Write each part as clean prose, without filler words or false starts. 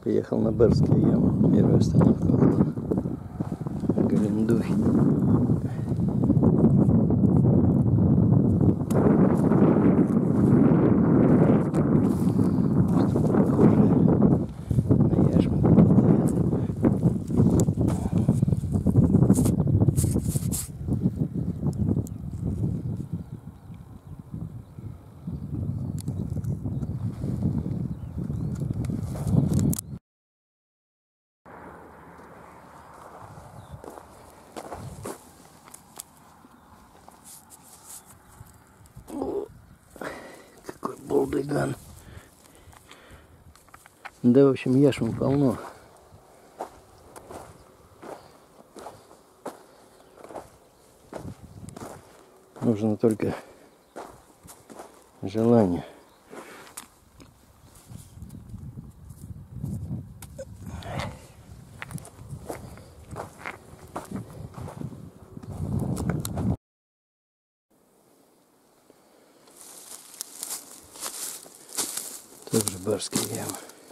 Приехал на Бердские ямы. Первая остановка была Галендуй. Что-то похожее на яшму попадает. Какой болдыган. Да, в общем, яшмы полно. Нужно только желание. Тоже барские ямы.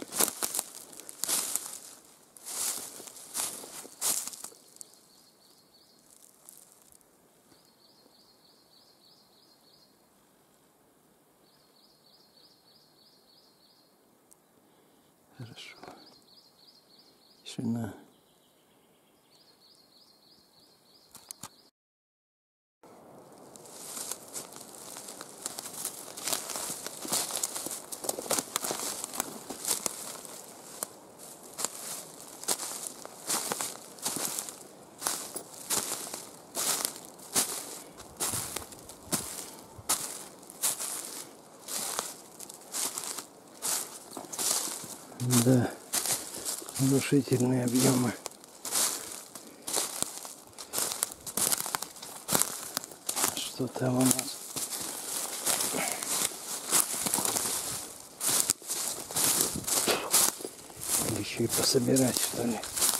Хорошо. Тишина. Да, внушительные объемы. Что там у нас? Еще и пособирать, что ли?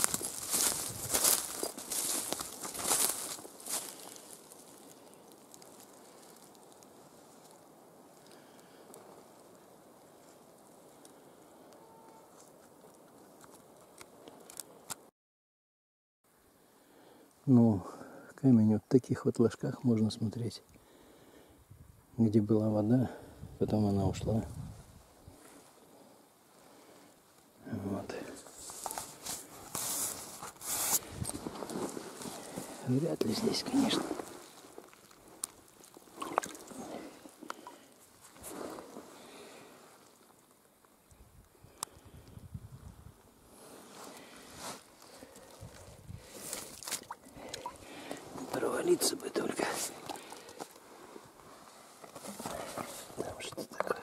Ну, камень вот в таких вот ложках можно смотреть, где была вода, потом она ушла. Вот. Вряд ли здесь, конечно. Провалиться бы только. Там что такое?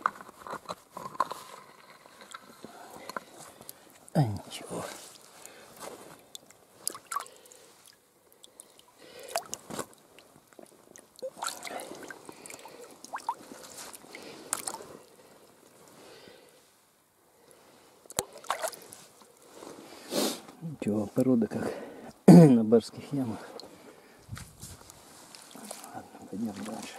А ничего. Ничего, порода как на барских ямах. Ладно, пойдем дальше.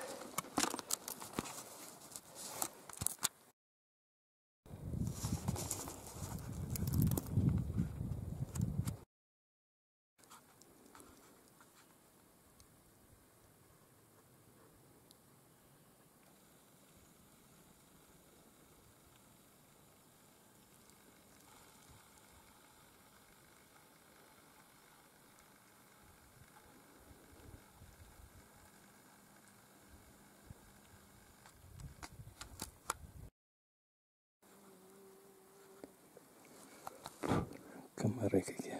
Комары какие.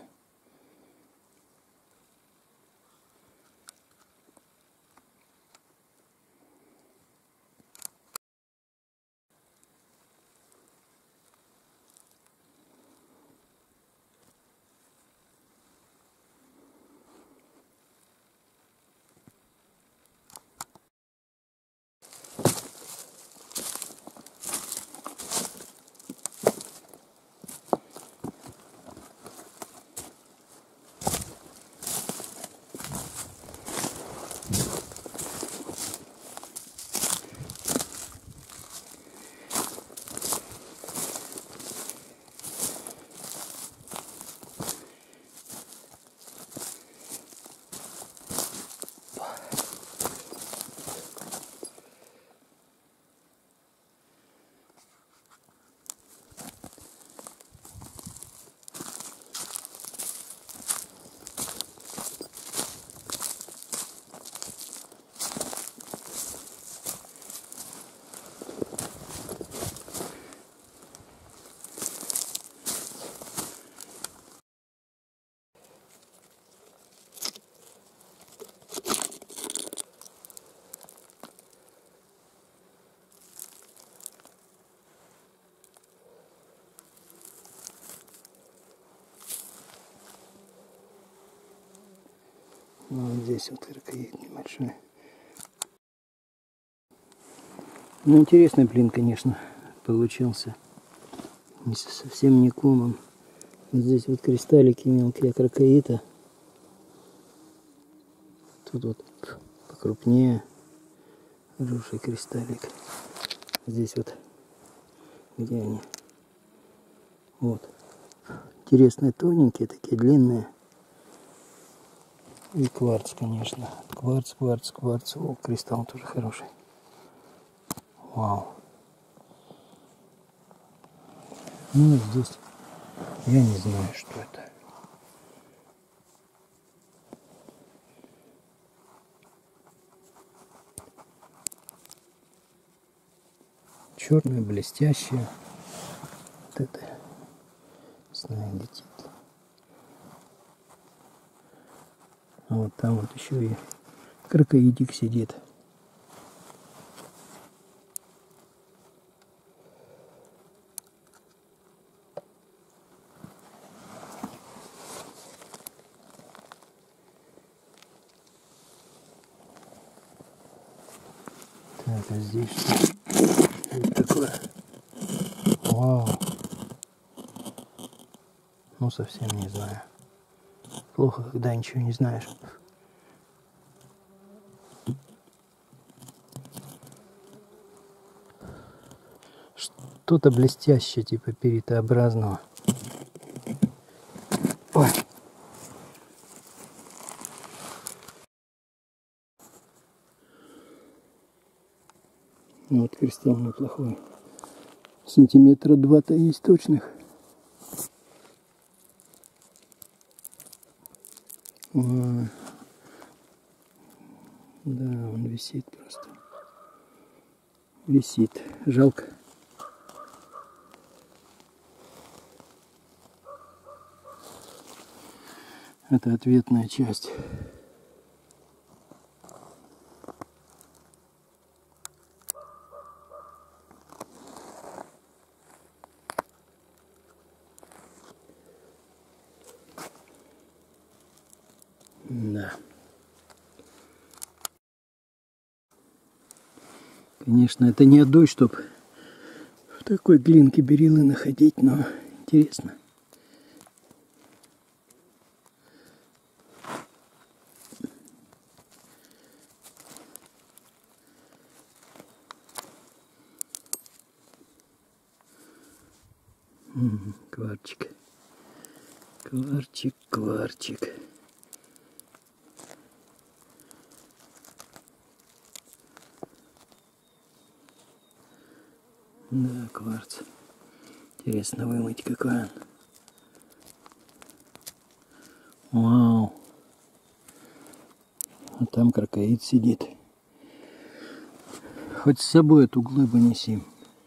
Ну, вот здесь вот кракоид небольшой. Ну, интересный блин, конечно, получился. Совсем не комом. Вот здесь вот кристаллики мелкие кракоита. Тут вот покрупнее. Хороший кристаллик. Здесь вот, где они? Вот. Интересные, тоненькие, такие длинные. И кварц, конечно. Кварц. О, кристалл тоже хороший. Вау. Ну, здесь я не знаю, что это. Черное, блестящее. Вот это, не знаю, летит. А вот там вот еще и кракоидик сидит. Так, а здесь что это такое? Вау. Ну, совсем не знаю. Плохо, когда ничего не знаешь. Что-то блестящее, типа перитообразного. Ой. Ну, вот кристалл неплохой. Сантиметра 2-то есть точных. Ой. Да, он висит просто. Висит. Жалко. Это ответная часть. Да. Конечно, это не одной, чтоб в такой глинке бериллы находить, но интересно. Кварчик. Кварчик. Да, кварц. Интересно вымыть, какой он. Вау. А там кракоид сидит. Хоть с собой эту глыбу неси.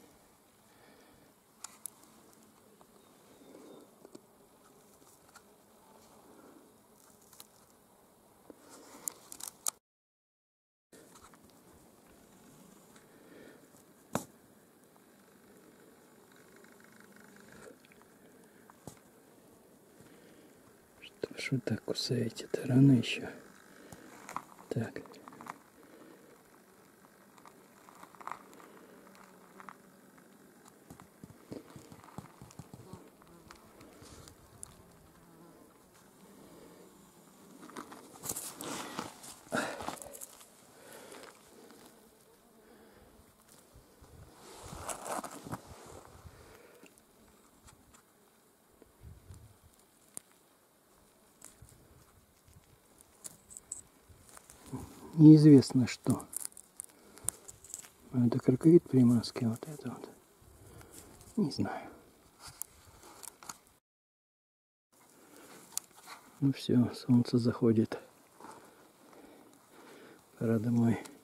Что так кусаете-то? Рано еще. Так. Неизвестно что. Это кракоид приморский, вот это вот. Не знаю. Ну все, солнце заходит. Пора домой.